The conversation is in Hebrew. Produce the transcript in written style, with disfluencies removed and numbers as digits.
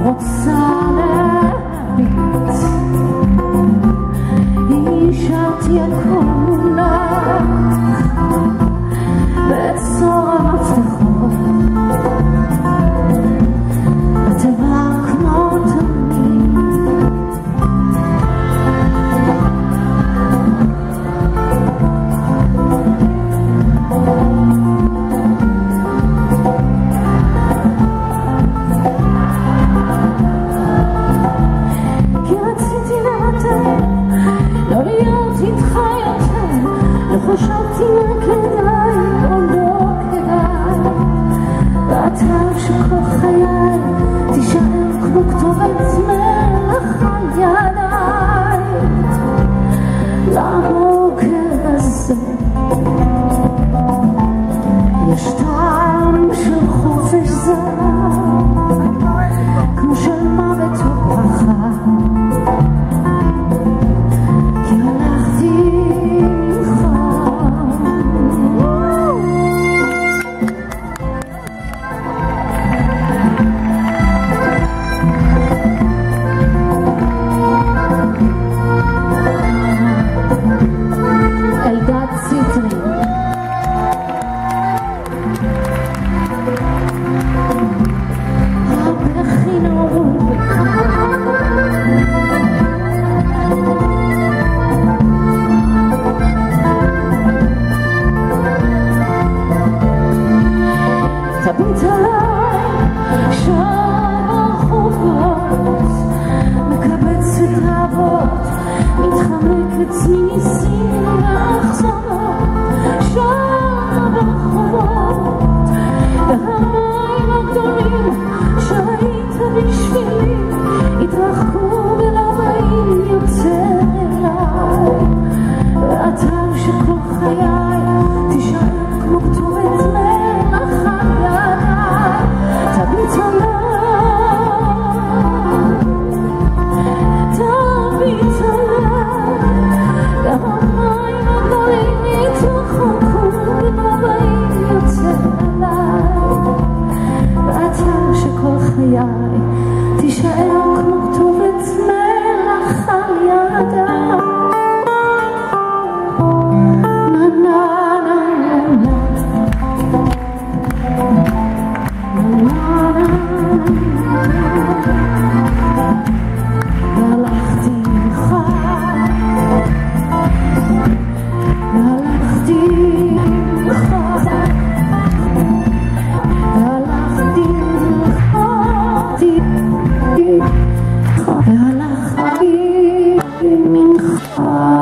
רוצה להביט, השארתי הכל מונח בצור המפתחות, בטבע כמו תמיד. חשבתי מה כדאי או לא כדאי, ואתה שכל חיי תישאר כמו כתובת מלח על ידיי. לבוקר הזה יש טעם של חופש זר, כמו של מוות וברכה, כי הלכתי תביט עליי שם ברחובות, מקבצת רבות, מתחמקת מניסים ואכזבות. שם ברחובות, והמים הגדולים שהיית בשבילי התרחקו ולא באים יותר אליי, ואתה שכל חיי תישאר כמו כתובת מלח על ידיי. תביט עליי, תביט עליי, גם המים הגדולים התרחקו ולא באים יותר אליי, ואתה שכל חיי תישאר כמו כתובת מלח על ידיי. והלכתי ממך